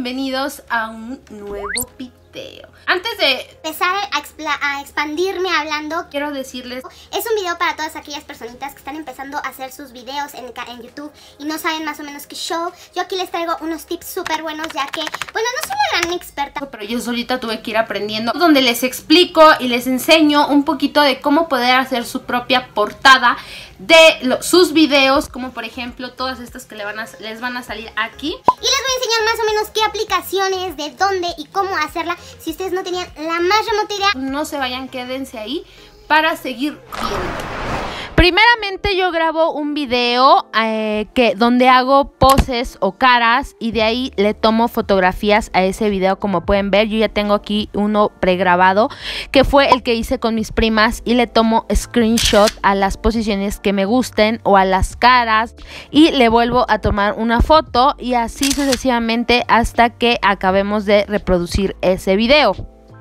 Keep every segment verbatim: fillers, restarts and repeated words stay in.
bienvenidos a un nuevo video. Antes de empezar a, a expandirme hablando, quiero decirles, es un video para todas aquellas personitas que están empezando a hacer sus videos en, en YouTube y no saben más o menos qué show. Yo aquí les traigo unos tips súper buenos, ya que, bueno, no soy una gran experta, pero yo solita tuve que ir aprendiendo, donde les explico y les enseño un poquito de cómo poder hacer su propia portada de lo, sus videos, como por ejemplo todas estas que le van a, les van a salir aquí. Y les voy a enseñar más o menos qué aplicaciones, de dónde y cómo hacerla, si ustedes no tenían la más remota idea. No se vayan, quédense ahí para seguir viendo. Primeramente yo grabo un video eh, que, donde hago poses o caras y de ahí le tomo fotografías a ese video. Como pueden ver, yo ya tengo aquí uno pregrabado que fue el que hice con mis primas y le tomo screenshot a las posiciones que me gusten o a las caras y le vuelvo a tomar una foto y así sucesivamente hasta que acabemos de reproducir ese video.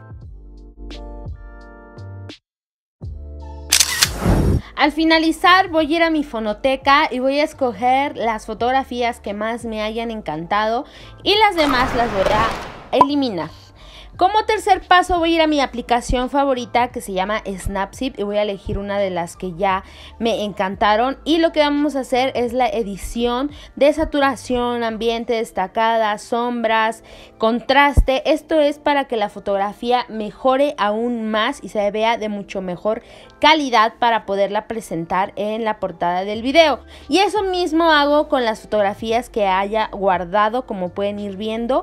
Al finalizar voy a ir a mi fonoteca y voy a escoger las fotografías que más me hayan encantado y las demás las voy a eliminar. Como tercer paso voy a ir a mi aplicación favorita que se llama Snapseed y voy a elegir una de las que ya me encantaron. Y lo que vamos a hacer es la edición de saturación, ambiente, destacada, sombras, contraste. Esto es para que la fotografía mejore aún más y se vea de mucho mejor calidad para poderla presentar en la portada del video. Y eso mismo hago con las fotografías que haya guardado, como pueden ir viendo.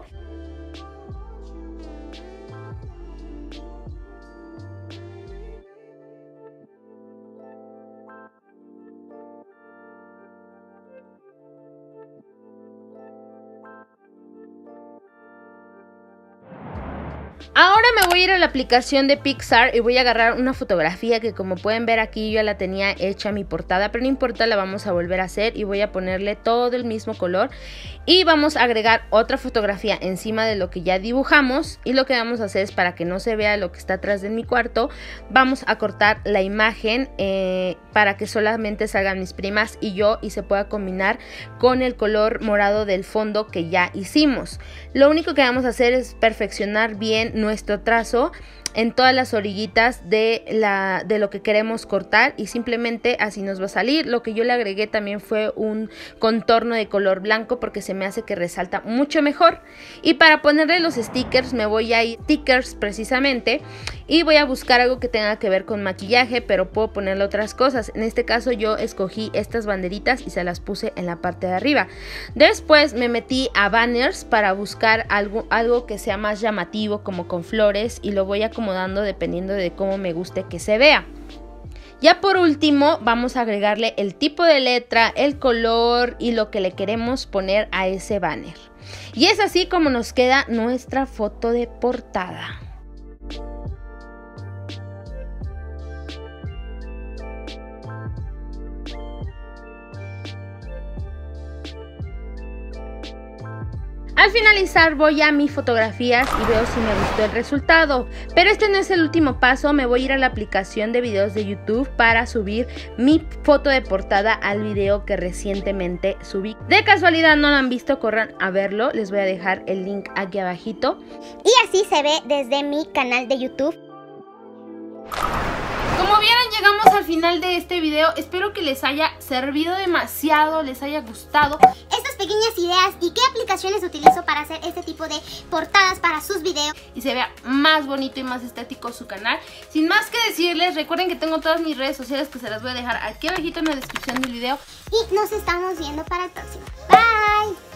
Ahora me voy a ir a la aplicación de Pixar y voy a agarrar una fotografía que, como pueden ver aquí, yo ya la tenía hecha mi portada, pero no importa, la vamos a volver a hacer y voy a ponerle todo el mismo color y vamos a agregar otra fotografía encima de lo que ya dibujamos. Y lo que vamos a hacer es, para que no se vea lo que está atrás de mi cuarto, vamos a cortar la imagen eh, para que solamente salgan mis primas y yo y se pueda combinar con el color morado del fondo que ya hicimos. Lo único que vamos a hacer es perfeccionar bien nuestro trazo en todas las orillitas de, la, de lo que queremos cortar y simplemente así nos va a salir. Lo que yo le agregué también fue un contorno de color blanco porque se me hace que resalta mucho mejor. Y para ponerle los stickers me voy a ir stickers precisamente y voy a buscar algo que tenga que ver con maquillaje, pero puedo ponerle otras cosas. En este caso yo escogí estas banderitas y se las puse en la parte de arriba. Después me metí a banners para buscar algo, algo que sea más llamativo, como con flores, y lo voy a acomodando dependiendo de cómo me guste que se vea. Ya por último vamos a agregarle el tipo de letra, el color y lo que le queremos poner a ese banner. Y es así como nos queda nuestra foto de portada. Al finalizar voy a mis fotografías y veo si me gustó el resultado. Pero este no es el último paso, me voy a ir a la aplicación de videos de YouTube para subir mi foto de portada al video que recientemente subí. De casualidad no lo han visto, corran a verlo, les voy a dejar el link aquí abajito. Y así se ve desde mi canal de YouTube. Como vieron, llegamos al final de este video. Espero que les haya servido demasiado, les haya gustado estas pequeñas ideas y qué aplicaciones utilizo para hacer este tipo de portadas para sus videos y se vea más bonito y más estético su canal. Sin más que decirles, recuerden que tengo todas mis redes sociales que se las voy a dejar aquí abajito en la descripción del video. Y nos estamos viendo para el próximo. Bye.